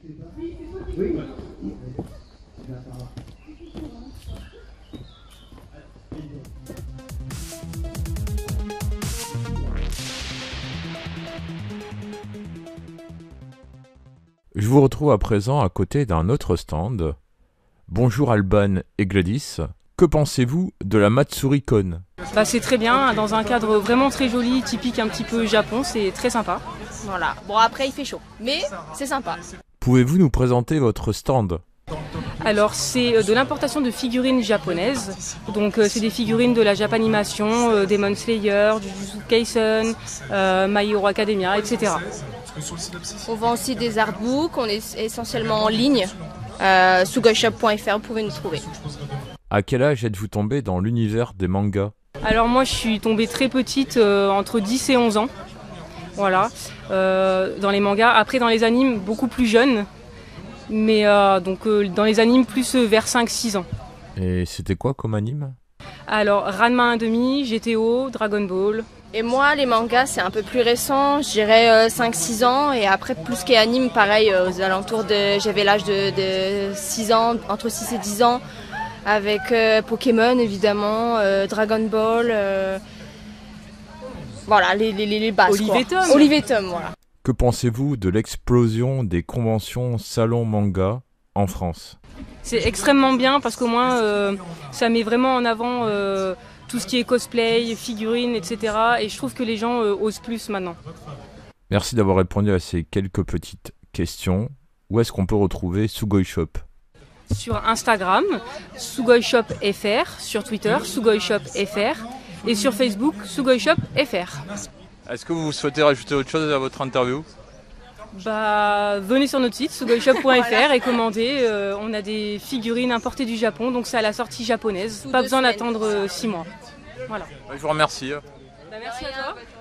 Je vous retrouve à présent à côté d'un autre stand. Bonjour Alban et Gladys, que pensez-vous de la Matsuri-Con ? C'est très bien, dans un cadre vraiment très joli, typique un petit peu Japon, c'est très sympa. Voilà, bon après il fait chaud, mais c'est sympa. Pouvez-vous nous présenter votre stand ? Alors c'est de l'importation de figurines japonaises, donc c'est des figurines de la Japanimation, Demon Slayer, Jujutsu Kaisen, My Hero Academia, etc. On vend aussi des artbooks, on est essentiellement en ligne, sugoshop.fr, vous pouvez nous trouver. À quel âge êtes-vous tombé dans l'univers des mangas ? Alors moi je suis tombée très petite, entre 10 et 11 ans, voilà, dans les mangas. Après dans les animes, beaucoup plus jeune, mais dans les animes plus vers 5-6 ans. Et c'était quoi comme anime ? Alors Ranma 1,5, GTO, Dragon Ball. Et moi, les mangas, c'est un peu plus récent, je dirais 5-6 ans. Et après, plus qu'est anime, pareil, aux alentours de... J'avais l'âge de 6 ans, entre 6 et 10 ans, avec Pokémon, évidemment, Dragon Ball... Voilà, les bases, Olive et Tom. Olive et Tom, voilà. Que pensez-vous de l'explosion des conventions salon manga en France ? C'est extrêmement bien parce qu'au moins, ça met vraiment en avant... tout ce qui est cosplay, figurines, etc. Et je trouve que les gens osent plus maintenant. Merci d'avoir répondu à ces quelques petites questions. Où est-ce qu'on peut retrouver Sugoi Shop ? Sur Instagram, Sugoi Shop FR, sur Twitter, Sugoi Shop FR, et sur Facebook, Sugoi Shop FR. Est-ce que vous souhaitez rajouter autre chose à votre interview ? Venez sur notre site, sugoishop.fr, et commandez. On a des figurines importées du Japon, donc c'est à la sortie japonaise. Pas besoin d'attendre 6 mois. Voilà. Je vous remercie. Merci à toi.